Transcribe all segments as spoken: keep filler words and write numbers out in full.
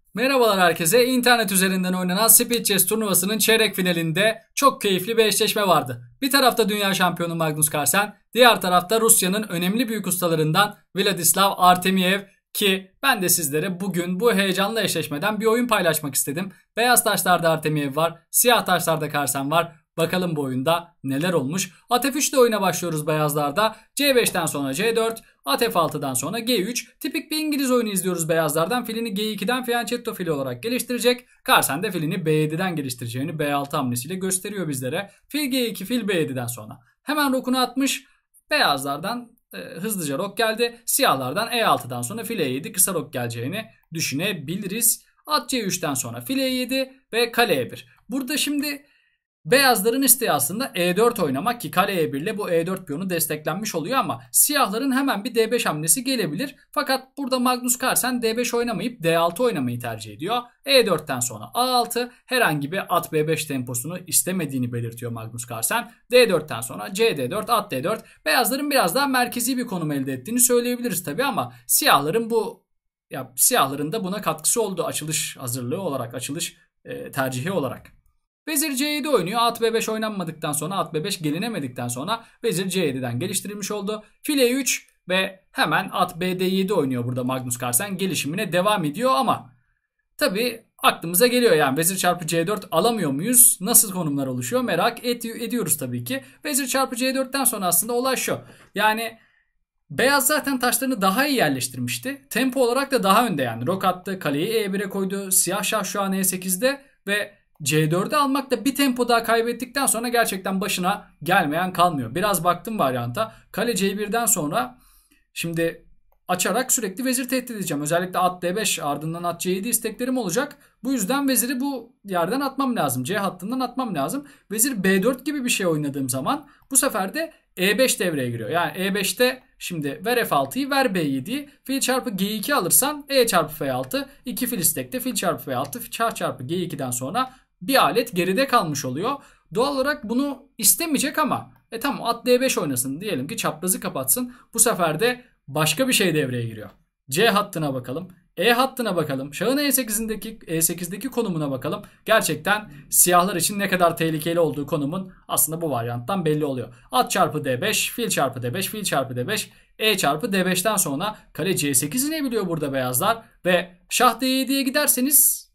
Merhabalar herkese. İnternet üzerinden oynanan Speed Chess turnuvasının çeyrek finalinde çok keyifli bir eşleşme vardı. Bir tarafta dünya şampiyonu Magnus Carlsen, diğer tarafta Rusya'nın önemli büyük ustalarından Vladislav Artemiev ki ben de sizlere bugün bu heyecanlı eşleşmeden bir oyun paylaşmak istedim. Beyaz taşlarda Artemiev var, siyah taşlarda Carlsen var. Bakalım bu oyunda neler olmuş. At F üç ile oyuna başlıyoruz beyazlarda. C beşten sonra C dört, At F altıdan sonra G üç. Tipik bir İngiliz oyunu izliyoruz beyazlardan. Filini G ikiden fianchetto fili olarak geliştirecek. Carlsen de filini B yediden geliştireceğini B altı hamlesiyle gösteriyor bizlere. Fil G iki, fil B yediden sonra. Hemen rokunu atmış. Beyazlardan e, hızlıca rok geldi. Siyahlardan E altıdan sonra fil E yedi kısa rok geleceğini düşünebiliriz. At C üçten sonra fil E yedi ve kale E bir. Burada şimdi beyazların isteği aslında E dört oynamak ki kale E bir ile bu E dört piyonu desteklenmiş oluyor ama siyahların hemen bir D beş hamlesi gelebilir. Fakat burada Magnus Carlsen D beş oynamayıp D altı oynamayı tercih ediyor. E dörtten sonra A altı, herhangi bir at B beş temposunu istemediğini belirtiyor Magnus Carlsen. D dörtten sonra C D dört, at D dört. Beyazların biraz daha merkezi bir konum elde ettiğini söyleyebiliriz tabi ama siyahların bu ya siyahların da buna katkısı oldu açılış hazırlığı olarak, açılış e, tercihi olarak. Vezir C yedi oynuyor. At B beş oynanmadıktan sonra, at B beş gelinemedikten sonra vezir C yediden geliştirilmiş oldu. Fil E üç ve hemen at B D yedi oynuyor burada Magnus Carlsen. Gelişimine devam ediyor ama tabi aklımıza geliyor yani vezir çarpı C dört alamıyor muyuz? Nasıl konumlar oluşuyor merak ed- ediyoruz tabii ki. Vezir çarpı C dörtten sonra aslında olay şu. Yani beyaz zaten taşlarını daha iyi yerleştirmişti. Tempo olarak da daha önde yani. Rok attı, kaleyi E bire koydu. Siyah şah şu an E sekizde ve C dörde almakta bir tempo daha kaybettikten sonra gerçekten başına gelmeyen kalmıyor. Biraz baktım varyanta. Kale C birden sonra şimdi açarak sürekli vezir tehdit edeceğim. Özellikle at D beş ardından at C yedi isteklerim olacak. Bu yüzden veziri bu yerden atmam lazım. C hattından atmam lazım. Vezir B dört gibi bir şey oynadığım zaman bu sefer de E beş devreye giriyor. Yani E beşte şimdi ver F altıyı, ver B yediyi. Fil çarpı G iki alırsan E çarpı F altı. iki fil istekte fil çarpı F altı. Şah çarpı G ikiden sonra bir alet geride kalmış oluyor. Doğal olarak bunu istemeyecek ama e tamam at D beş oynasın diyelim ki çaprazı kapatsın. Bu sefer de başka bir şey devreye giriyor. C hattına bakalım. E hattına bakalım. Şahın E sekizindeki E sekizdeki konumuna bakalım. Gerçekten siyahlar için ne kadar tehlikeli olduğu konumun aslında bu varyanttan belli oluyor. At çarpı D beş, fil çarpı D beş, fil çarpı D beş, E çarpı D beşten sonra kale C sekiz inebiliyor burada beyazlar ve şah D yediye giderseniz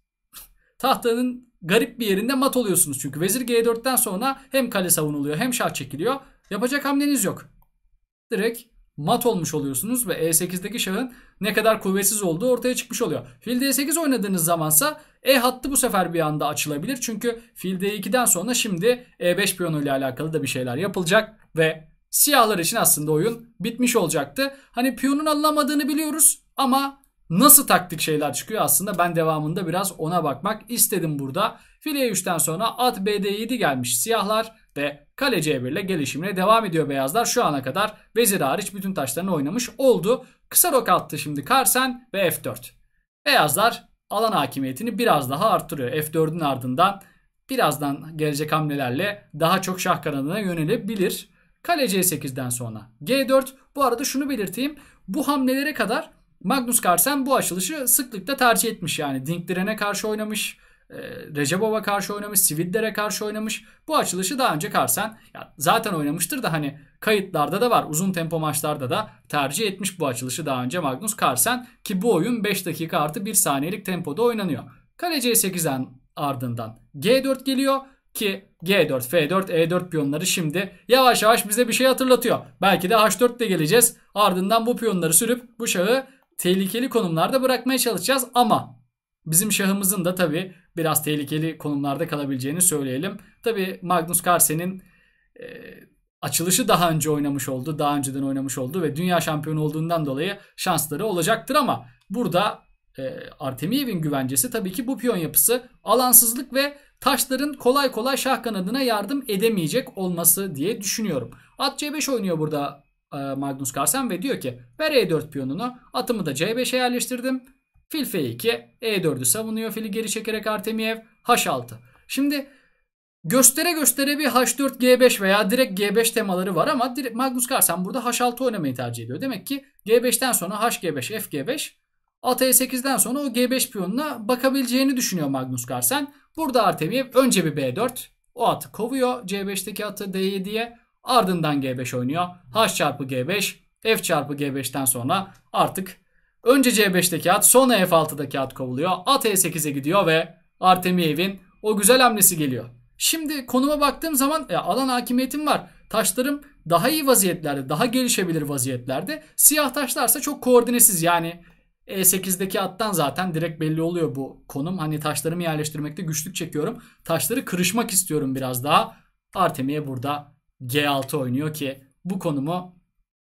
tahtanın garip bir yerinde mat oluyorsunuz. Çünkü vezir G dörtten sonra hem kale savunuluyor hem şah çekiliyor. Yapacak hamleniz yok. Direkt mat olmuş oluyorsunuz ve E sekizdeki şahın ne kadar kuvvetsiz olduğu ortaya çıkmış oluyor. Fil D sekiz oynadığınız zamansa E hattı bu sefer bir anda açılabilir. Çünkü fil D ikiden sonra şimdi E beş piyonuyla alakalı da bir şeyler yapılacak ve siyahlar için aslında oyun bitmiş olacaktı. Hani piyonun alınamadığını biliyoruz ama nasıl taktik şeyler çıkıyor aslında ben devamında biraz ona bakmak istedim burada. Fil E üçten sonra at B D yedi gelmiş siyahlar ve kale C bir ile gelişimine devam ediyor beyazlar. Şu ana kadar vezir hariç bütün taşlarını oynamış oldu. Kısa rok attı şimdi Carlsen ve F dört. Beyazlar alan hakimiyetini biraz daha arttırıyor. F dördün ardından birazdan gelecek hamlelerle daha çok şah kanadına yönelebilir. Kale C sekizden sonra G dört. Bu arada şunu belirteyim. Bu hamlelere kadar Magnus Carlsen bu açılışı sıklıkla tercih etmiş. Yani Dinkdiren'e karşı oynamış, Recebov'a karşı oynamış, Svidler'e karşı oynamış. Bu açılışı daha önce Carlsen ya zaten oynamıştır da hani kayıtlarda da var. Uzun tempo maçlarda da tercih etmiş bu açılışı daha önce Magnus Carlsen ki bu oyun beş dakika artı bir saniyelik tempoda oynanıyor. Kale C sekizden ardından G dört geliyor ki G dört, F dört, E dört piyonları şimdi yavaş yavaş bize bir şey hatırlatıyor. Belki de H dört de geleceğiz. Ardından bu piyonları sürüp bu şahı tehlikeli konumlarda bırakmaya çalışacağız ama bizim şahımızın da tabi biraz tehlikeli konumlarda kalabileceğini söyleyelim. Tabi Magnus Carlsen'in e, açılışı daha önce oynamış oldu, daha önceden oynamış oldu ve dünya şampiyonu olduğundan dolayı şansları olacaktır ama burada e, Artemiev'in güvencesi tabii ki bu piyon yapısı, alansızlık ve taşların kolay kolay şah kanadına yardım edemeyecek olması diye düşünüyorum. At C beş oynuyor burada Magnus Carlsen ve diyor ki ver E dört piyonunu, atımı da C beşe yerleştirdim. Fil F iki, E dördü savunuyor fili geri çekerek Artemiev. H altı. Şimdi göstere göstere bir H dört G beş veya direkt G beş temaları var ama Magnus Carlsen burada H altı oynamayı tercih ediyor. Demek ki G beşten sonra H G beş, F G beş At E sekizden sonra o G beş piyonuna bakabileceğini düşünüyor Magnus Carlsen. Burada Artemiev önce bir B dört. O atı kovuyor. C beşteki atı D yediye. Ardından G beş oynuyor. H çarpı G beş. F çarpı G beşten sonra artık önce C beşteki at, sonra F altıdaki at kovuluyor. At E sekize gidiyor ve Artemiev'in o güzel hamlesi geliyor. Şimdi konuma baktığım zaman e, alan hakimiyetim var. Taşlarım daha iyi vaziyetlerde, daha gelişebilir vaziyetlerde. Siyah taşlarsa çok koordinesiz, yani E sekizdeki attan zaten direkt belli oluyor bu konum. Hani taşlarımı yerleştirmekte güçlük çekiyorum. Taşları kırışmak istiyorum biraz daha. Artemiev burada G altı oynuyor ki bu konumu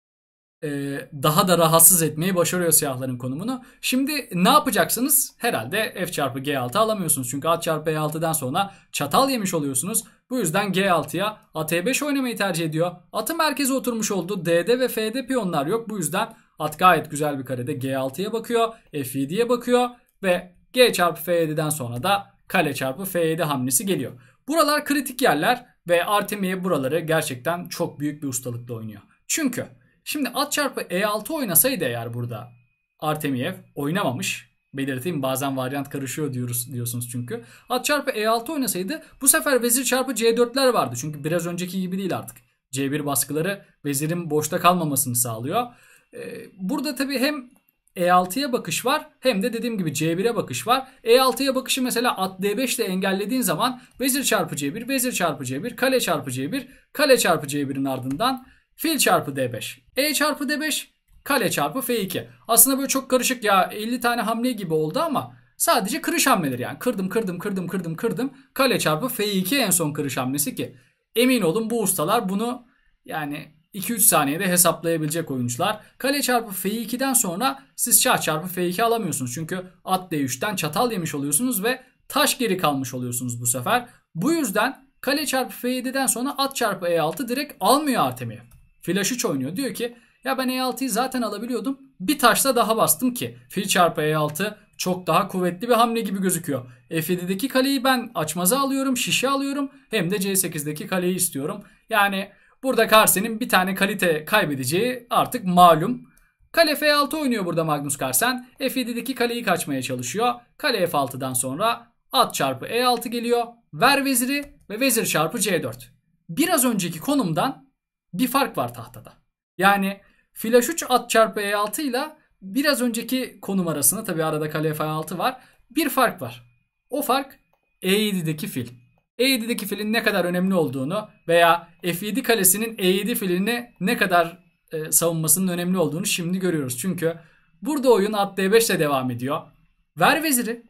daha da rahatsız etmeyi başarıyor siyahların konumunu. Şimdi ne yapacaksınız? Herhalde F çarpı G altı alamıyorsunuz. Çünkü at çarpı E altıdan sonra çatal yemiş oluyorsunuz. Bu yüzden G altıya at E beş oynamayı tercih ediyor. Atı merkeze oturmuş oldu. D'de ve F'de piyonlar yok. Bu yüzden at gayet güzel bir karede G altıya bakıyor. F yediye bakıyor. Ve G çarpı F yediden sonra da kale çarpı F yedi hamlesi geliyor. Buralar kritik yerler ve Artemiev buraları gerçekten çok büyük bir ustalıkla oynuyor. Çünkü şimdi at çarpı E altı oynasaydı eğer burada Artemiev oynamamış. Belirteyim, bazen varyant karışıyor diyoruz diyorsunuz çünkü. At çarpı E altı oynasaydı bu sefer vezir çarpı C dörtler vardı. Çünkü biraz önceki gibi değil artık. C bir baskıları vezirin boşta kalmamasını sağlıyor. Ee, burada tabii hem E altıya bakış var hem de dediğim gibi C bire bakış var. E altıya bakışı mesela at D beş ile engellediğin zaman vezir çarpı C bir, vezir çarpı C bir, kale çarpı C bir, kale çarpı C birin ardından fil çarpı D beş, E çarpı D beş, kale çarpı F iki. Aslında böyle çok karışık ya, elli tane hamle gibi oldu ama sadece kırış hamleleri yani. Kırdım kırdım kırdım kırdım kırdım. Kale çarpı F iki en son kırış hamlesi ki emin olun bu ustalar bunu yani iki üç saniyede hesaplayabilecek oyuncular. Kale çarpı F iki'den sonra siz şah çarpı F iki alamıyorsunuz. Çünkü at D üç'ten çatal yemiş oluyorsunuz ve taş geri kalmış oluyorsunuz bu sefer. Bu yüzden kale çarpı F yedi'den sonra at çarpı E altı direkt almıyor Artemiev. Flash üç oynuyor. Diyor ki ya ben E altı'yı zaten alabiliyordum. Bir taşla daha bastım ki fil çarpı E altı çok daha kuvvetli bir hamle gibi gözüküyor. F yedi'deki kaleyi ben açmaza alıyorum, şişe alıyorum. Hem de C sekizdeki kaleyi istiyorum. Yani burada Carlsen'in bir tane kalite kaybedeceği artık malum. Kale F altı oynuyor burada Magnus Carlsen. F yedi'deki kaleyi kaçmaya çalışıyor. Kale F altı'dan sonra at çarpı E altı geliyor. Ver veziri ve vezir çarpı C dört. Biraz önceki konumdan bir fark var tahtada. Yani flash üç at çarpı E altı ile biraz önceki konum arasında, tabi arada kale F altı var, bir fark var. O fark E yedi'deki fil. E yedi'deki filin ne kadar önemli olduğunu veya F yedi kalesinin E yedi filini ne kadar e, savunmasının önemli olduğunu şimdi görüyoruz. Çünkü burada oyun at D beş ile devam ediyor. Ver veziri,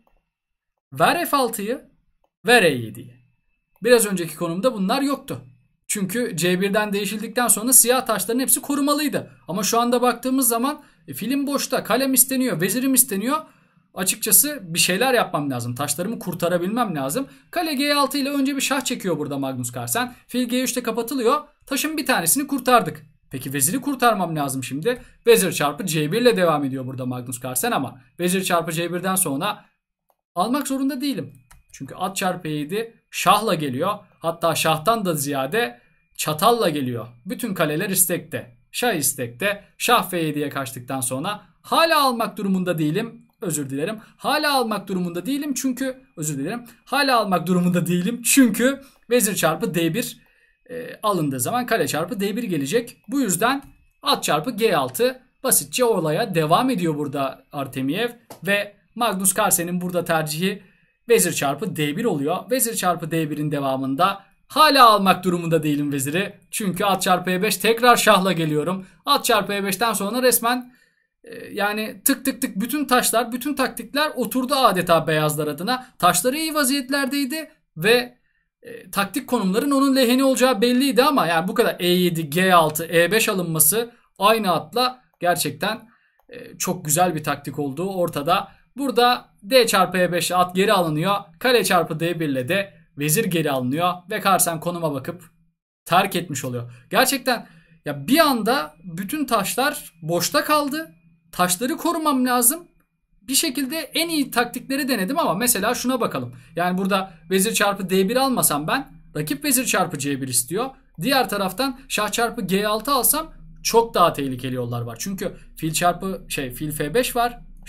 ver F altı'yı, ver E yedi'yi. Biraz önceki konumda bunlar yoktu. Çünkü C bir'den değişildikten sonra siyah taşların hepsi korumalıydı. Ama şu anda baktığımız zaman e, filim boşta, kalem isteniyor, vezirim isteniyor. Açıkçası bir şeyler yapmam lazım. Taşlarımı kurtarabilmem lazım. Kale G altı ile önce bir şah çekiyor burada Magnus Carlsen. Fil G üç'te kapatılıyor. Taşın bir tanesini kurtardık. Peki veziri kurtarmam lazım şimdi. Vezir çarpı C bir ile devam ediyor burada Magnus Carlsen ama vezir çarpı C bir'den sonra almak zorunda değilim. Çünkü at çarpı E yedi şahla geliyor. Hatta şahtan da ziyade çatalla geliyor. Bütün kaleler istekte. Şah istekte. Şah F yedi'ye kaçtıktan sonra hala almak durumunda değilim. Özür dilerim. Hala almak durumunda değilim çünkü özür dilerim. Hala almak durumunda değilim çünkü vezir çarpı D bir e, alındığı zaman kale çarpı D bir gelecek. Bu yüzden at çarpı G altı basitçe olaya devam ediyor burada Artemiev ve Magnus Carlsen'in burada tercihi vezir çarpı D bir oluyor. Vezir çarpı D bir'in devamında hala almak durumunda değilim veziri. Çünkü at çarpı E beş tekrar şahla geliyorum. At çarpı E beş'ten sonra resmen e, yani tık tık tık bütün taşlar, bütün taktikler oturdu adeta beyazlar adına. Taşları iyi vaziyetlerdeydi ve e, taktik konumların onun lehine olacağı belliydi ama yani bu kadar E yedi, G altı, E beş alınması aynı atla gerçekten e, çok güzel bir taktik olduğu ortada. Burada D çarpı E beş'e at geri alınıyor. Kale çarpı D bir ile de vezir geri alınıyor. Ve Carlsen konuma bakıp terk etmiş oluyor. Gerçekten ya bir anda bütün taşlar boşta kaldı. Taşları korumam lazım. Bir şekilde en iyi taktikleri denedim ama mesela şuna bakalım. Yani burada vezir çarpı D bir almasam ben, rakip vezir çarpı C bir istiyor. Diğer taraftan şah çarpı G altı alsam çok daha tehlikeli yollar var. Çünkü fil çarpı şey fil F beş var.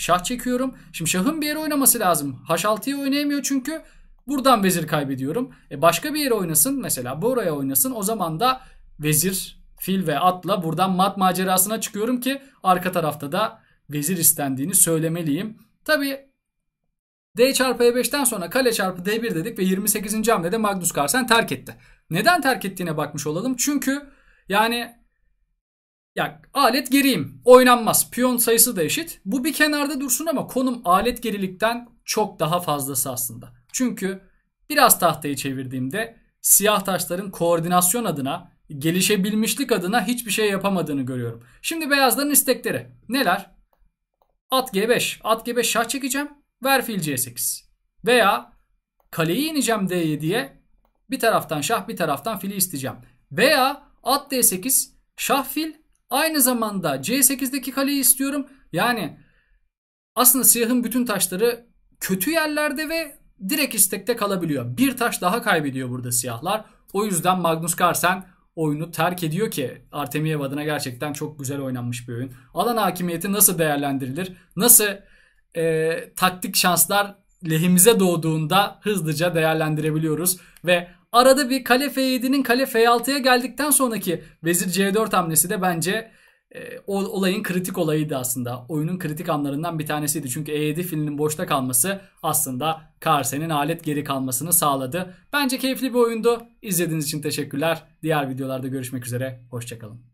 şah çekiyorum. Şimdi şahın bir yere oynaması lazım. haş altıyı oynayamıyor çünkü. Buradan vezir kaybediyorum. E başka bir yere oynasın. Mesela buraya oynasın. O zaman da vezir, fil ve atla buradan mat macerasına çıkıyorum ki arka tarafta da vezir istendiğini söylemeliyim. Tabii D çarpı E beşten sonra kale çarpı D bir dedik ve yirmi sekizinci hamlede Magnus Carlsen terk etti. Neden terk ettiğine bakmış olalım. Çünkü yani ya alet geriyim. Oynanmaz. Piyon sayısı da eşit. Bu bir kenarda dursun ama konum alet gerilikten çok daha fazlası aslında. Çünkü biraz tahtayı çevirdiğimde siyah taşların koordinasyon adına, gelişebilmişlik adına hiçbir şey yapamadığını görüyorum. Şimdi beyazların istekleri neler? At G beş. At G beş şah çekeceğim. Ver fil C sekiz. Veya kaleyi ineceğim D yediye. Bir taraftan şah bir taraftan fili isteyeceğim. Veya at D sekiz. Şah fil. Aynı zamanda C sekizdeki kaleyi istiyorum. Yani aslında siyahın bütün taşları kötü yerlerde ve direkt istekte kalabiliyor. Bir taş daha kaybediyor burada siyahlar. O yüzden Magnus Carlsen oyunu terk ediyor ki Artemiev adına gerçekten çok güzel oynanmış bir oyun. Alan hakimiyeti nasıl değerlendirilir? Nasıl e, taktik şanslar lehimize doğduğunda hızlıca değerlendirebiliyoruz. Ve arada bir kale F yedi'nin kale F altı'ya geldikten sonraki vezir C dört hamlesi de bence e, olayın kritik olayıydı aslında. Oyunun kritik anlarından bir tanesiydi. Çünkü E yedi filinin boşta kalması aslında Carlsen'in alet geri kalmasını sağladı. Bence keyifli bir oyundu. İzlediğiniz için teşekkürler. Diğer videolarda görüşmek üzere. Hoşçakalın.